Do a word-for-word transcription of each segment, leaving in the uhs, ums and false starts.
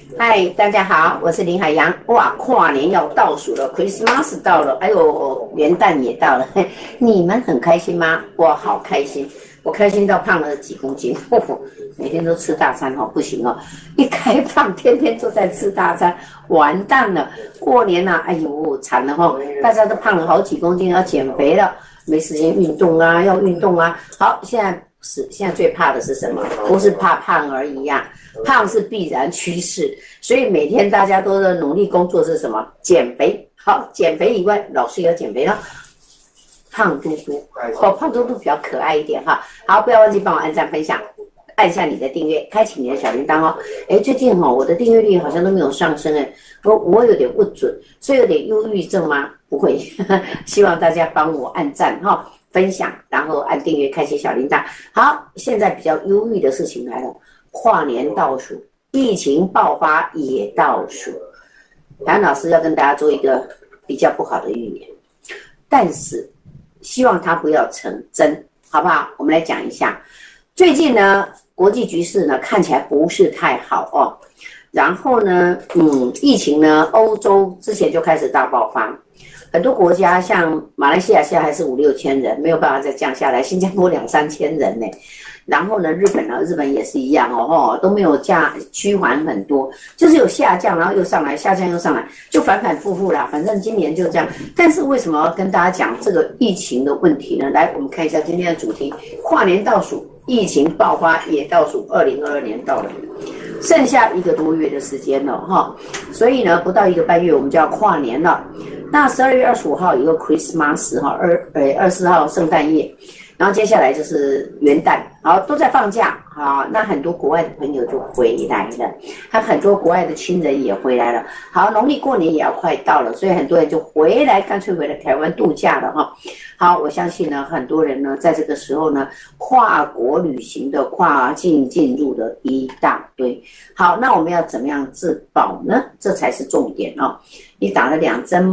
嗨，大家好，我是林海洋。哇，跨年要倒数了 ，Christmas 到了，哎呦，元旦也到了，你们很开心吗？我好开心，我开心到胖了几公斤，呵呵，每天都吃大餐哦，不行哦，一开放天天都在吃大餐，完蛋了。过年了、啊，哎呦，惨了哈，大家都胖了好几公斤，要减肥了，没时间运动啊，要运动啊。好，现在是现在最怕的是什么？不是怕胖而已呀、啊，胖是必然趋势。所以每天大家都在努力工作是什么？减肥。好，减肥以外，老师也要减肥了。胖嘟嘟，哦，胖嘟嘟比较可爱一点哈。好，不要忘记帮我按赞、分享，按下你的订阅，开启你的小铃铛哦。哎，最近哈、哦，我的订阅率好像都没有上升哎，我我有点不准，所以有点忧郁症吗？不会，希望大家帮我按赞哈、哦，分享，然后按订阅，开启小铃铛。好，现在比较忧郁的事情来了，跨年倒数。疫情爆发也倒数，韩老师要跟大家做一个比较不好的预言，但是希望它不要成真，好不好？我们来讲一下，最近呢，国际局势呢看起来不是太好哦。然后呢，嗯，疫情呢，欧洲之前就开始大爆发，很多国家像马来西亚现在还是五六千人，没有办法再降下来，新加坡两三千人呢。然后呢，日本呢，日本也是一样哦，哦都没有降趋缓很多，就是有下降，然后又上来，下降又上来，就反反复复啦。反正今年就这样。但是为什么要跟大家讲这个疫情的问题呢？来，我们看一下今天的主题：跨年倒数，疫情爆发也倒数，二零二二年到了，剩下一个多月的时间了哈。所以呢，不到一个半月，我们就要跨年了。那十二月二十五号有一个 Christmas 哈，二呃二十四号圣诞夜。然后接下来就是元旦，好，都在放假，好，那很多国外的朋友就回来了，还很多国外的亲人也回来了，好，农历过年也要快到了，所以很多人就回来，干脆回来台湾度假了哈。好，我相信呢，很多人呢在这个时候呢，跨国旅行的、跨境进入的一大堆。好，那我们要怎么样自保呢？这才是重点哦。你打了两针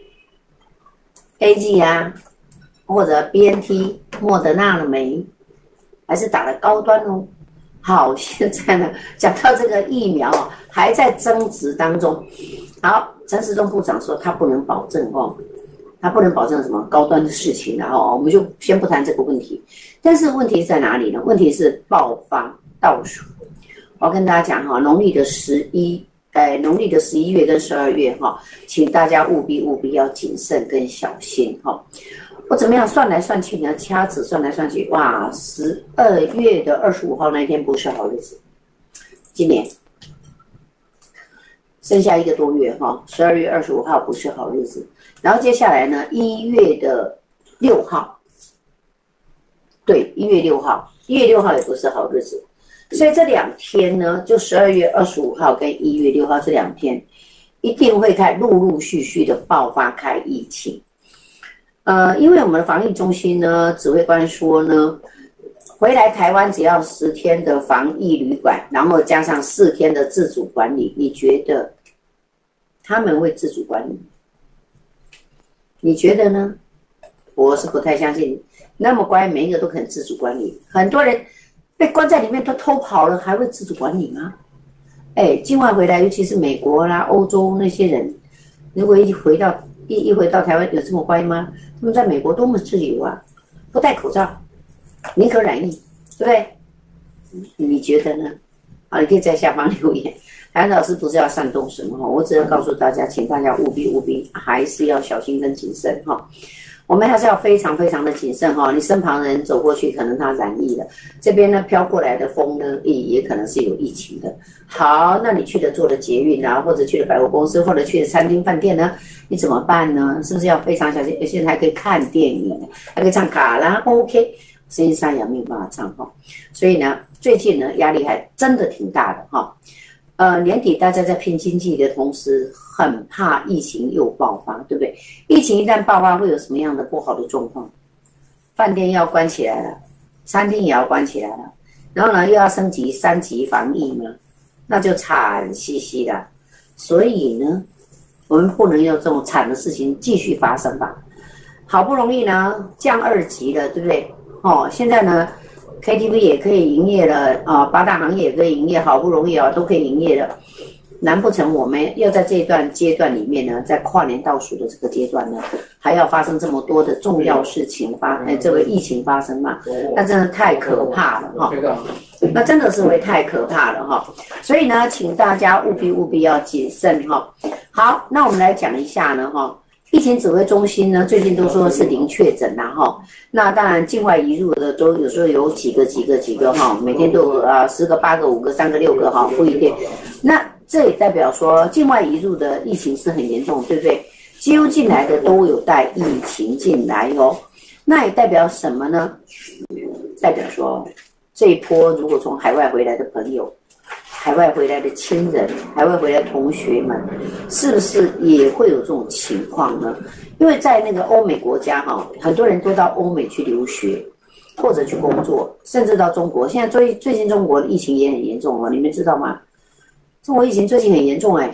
A Z 啊。或者 B N T 莫德纳了没？还是打了高端哦？好，现在呢，讲到这个疫苗哦，还在争执当中。好，陈时中部长说他不能保证哦，他不能保证什么高端的事情，然后我们就先不谈这个问题。但是问题在哪里呢？问题是爆发倒数。我要跟大家讲哈，农历的十一，呃，农历的十一月跟十二月哈，请大家务必务必要谨慎跟小心哈。我怎么样算来算去呢？掐指算来算去，哇，十二月的二十五号那一天不是好日子。今年剩下一个多月哈，十二月二十五号不是好日子。然后接下来呢，一月的六号，对，一月六号，一月六号也不是好日子。所以这两天呢，就十二月二十五号跟一月六号这两天，一定会开陆陆续续的爆发开疫情。呃，因为我们的防疫中心呢，指挥官说呢，回来台湾只要十天的防疫旅馆，然后加上四天的自主管理，你觉得他们会自主管理？你觉得呢？我是不太相信，那么乖，每一个都肯自主管理，很多人被关在里面都偷跑了，还会自主管理吗？哎，境外回来，尤其是美国啦、欧洲那些人，如果一回到一一回到台湾，有这么乖吗？他们在美国多么自由啊，不戴口罩，宁可染疫，对不对？你觉得呢？好，你可以在下方留言。韩老师不是要煽动什么哈，我只要告诉大家，请大家务必务必还是要小心跟谨慎哈。我们还是要非常非常的谨慎哈，你身旁的人走过去，可能他染疫了，这边呢飘过来的风呢，也也可能是有疫情的。好，那你去的坐的捷运啊，或者去的百货公司，或者去的餐厅饭店呢，你怎么办呢？是不是要非常小心？现在还可以看电影，还可以唱卡拉 OK， 实际上也没有办法唱哈。所以呢，最近呢压力还真的挺大的哈。呃，年底大家在拼经济的同时，很怕疫情又爆发，对不对？疫情一旦爆发，会有什么样的不好的状况？饭店要关起来了，餐厅也要关起来了，然后呢又要升级三级防疫嘛，那就惨兮兮的。所以呢，我们不能有这种惨的事情继续发生吧？好不容易呢降二级了，对不对？哦，现在呢 K T V 也可以营业了啊，八大行业也可以营业，好不容易啊都可以营业了。 难不成我们要在这一段阶段里面呢，在跨年倒数的这个阶段呢，还要发生这么多的重要事情发，哎，这个疫情发生嘛？那真的太可怕了哈！那真的是会太可怕了哈！所以呢，请大家务必务必要谨慎哈。好，那我们来讲一下呢哈。疫情指挥中心呢，最近都说是零确诊啦哈。那当然，境外移入的都有时候有几个、几个、几个哈，每天都有啊十个、八个、五个、三个、六个哈，不一定。那这也代表说，境外移入的疫情是很严重，对不对？几乎进来的都有带疫情进来哦。那也代表什么呢？代表说，这一波如果从海外回来的朋友，海外回来的亲人，海外回来的同学们，是不是也会有这种情况呢？因为在那个欧美国家哈，很多人都到欧美去留学，或者去工作，甚至到中国。现在最最近中国的疫情也很严重哦，你们知道吗？中国疫情最近很严重哎，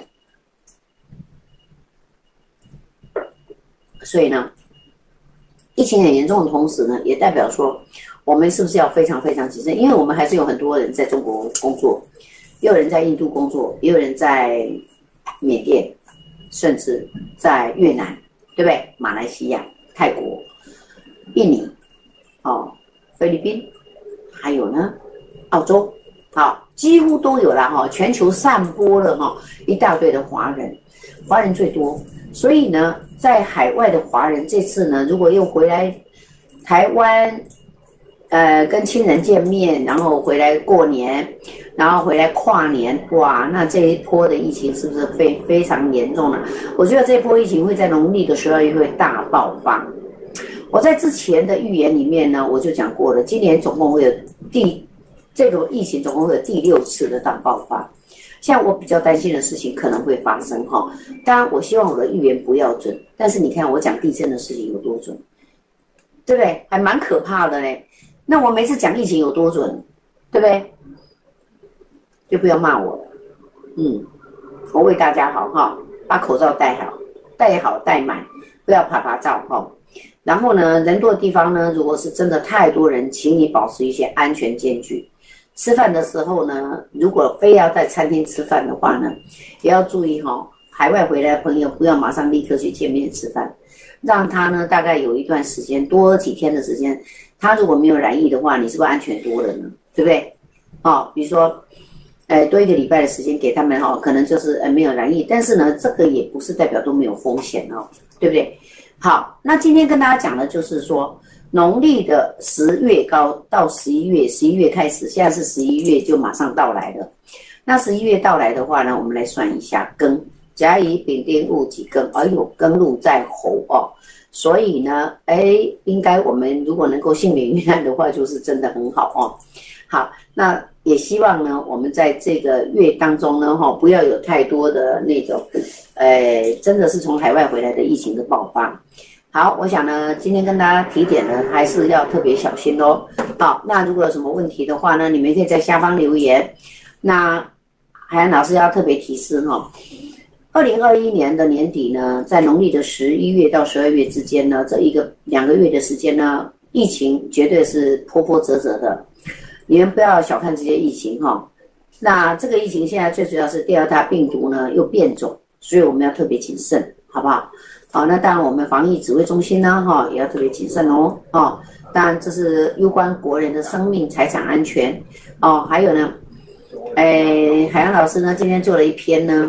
所以呢，疫情很严重的同时呢，也代表说我们是不是要非常非常谨慎？因为我们还是有很多人在中国工作。也有人在印度工作，也有人在缅甸，甚至在越南，对不对？马来西亚、泰国、印尼，哦，菲律宾，还有呢，澳洲，好，几乎都有了哈。全球散播了哈一大堆的华人，华人最多，所以呢，在海外的华人这次呢，如果又回来台湾。呃，跟亲人见面，然后回来过年，然后回来跨年，哇，那这一波的疫情是不是非非常严重了？我觉得这一波疫情会在农历的十二月会大爆发。我在之前的预言里面呢，我就讲过了，今年总共会有第这个疫情总共会有第六次的大爆发。像我比较担心的事情可能会发生哈，当然我希望我的预言不要准，但是你看我讲地震的事情有多准，对不对？还蛮可怕的嘞。那我每次讲疫情有多准，对不对？就不要骂我了。嗯，我为大家好哈，把口罩戴好，戴好戴满，不要啪啪照哈。然后呢，人多的地方呢，如果是真的太多人，请你保持一些安全间距。吃饭的时候呢，如果非要在餐厅吃饭的话呢，也要注意哈，海外回来的朋友不要马上立刻去见面吃饭，让他呢大概有一段时间，多几天的时间。他如果没有染疫的话，你是不是安全多了呢？对不对？哦，比如说，呃，多一个礼拜的时间给他们哦，可能就是呃没有染疫，但是呢，这个也不是代表都没有风险哦，对不对？好，那今天跟大家讲的就是说，农历的十月高到十一月，十一月开始，现在是十一月就马上到来了。那十一月到来的话呢，我们来算一下庚，甲乙丙丁戊己庚，哎呦，庚禄在猴哦。所以呢，哎，应该我们如果能够幸免于难的话，就是真的很好哦。好，那也希望呢，我们在这个月当中呢，哈，不要有太多的那种，呃，真的是从海外回来的疫情的爆发。好，我想呢，今天跟大家提点呢，还是要特别小心哦。好，那如果有什么问题的话呢，你们可以在下方留言。那海洋老师要特别提示哈。二零二一年的年底呢，在农历的十一月到十二月之间呢，这一个两个月的时间呢，疫情绝对是波波折折的。你们不要小看这些疫情哈。那这个疫情现在最主要是第二大病毒呢又变种，所以我们要特别谨慎，好不好？好，那当然我们防疫指挥中心呢，哈，也要特别谨慎哦。哦，当然这是攸关国人的生命财产安全哦。还有呢，哎，海洋老师呢今天做了一篇呢。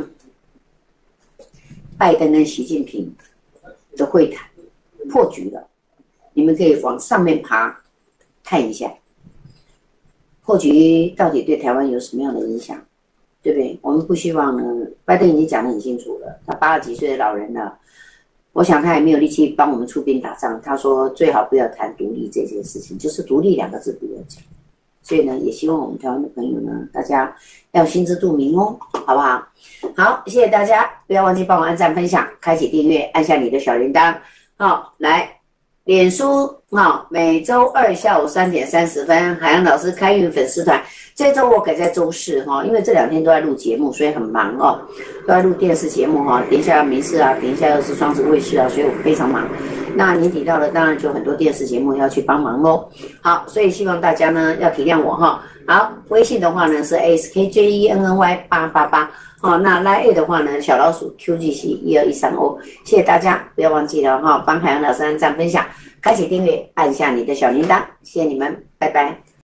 拜登跟习近平的会谈破局了，你们可以往上面爬看一下，破局到底对台湾有什么样的影响，对不对？我们不希望呢，拜登已经讲得很清楚了，他八十几岁的老人了，我想他也没有力气帮我们出兵打仗。他说最好不要谈独立这件事情，就是独立两个字不要讲。所以呢，也希望我们台湾的朋友呢，大家要心知肚明哦，好不好？好，谢谢大家，不要忘记帮我按赞、分享、开启订阅，按下你的小铃铛。好，来，脸书好，每周二下午三点三十分，海洋老师开运粉丝团。这周我改在周四哈，因为这两天都在录节目，所以很忙哦，都在录电视节目哈。等一下民视啊，等一下又是双子卫视啊，所以我非常忙。那年底到了，当然就很多电视节目要去帮忙喽。好，所以希望大家呢要体谅我哈。好，微信的话呢是 A S K J E N N Y 八八八。 哦，那 Line 的话呢，小老鼠 Q G C 一二一三 O， 谢谢大家，不要忘记了哈、哦，帮海洋老师按赞分享，开启订阅，按下你的小铃铛，谢谢你们，拜拜。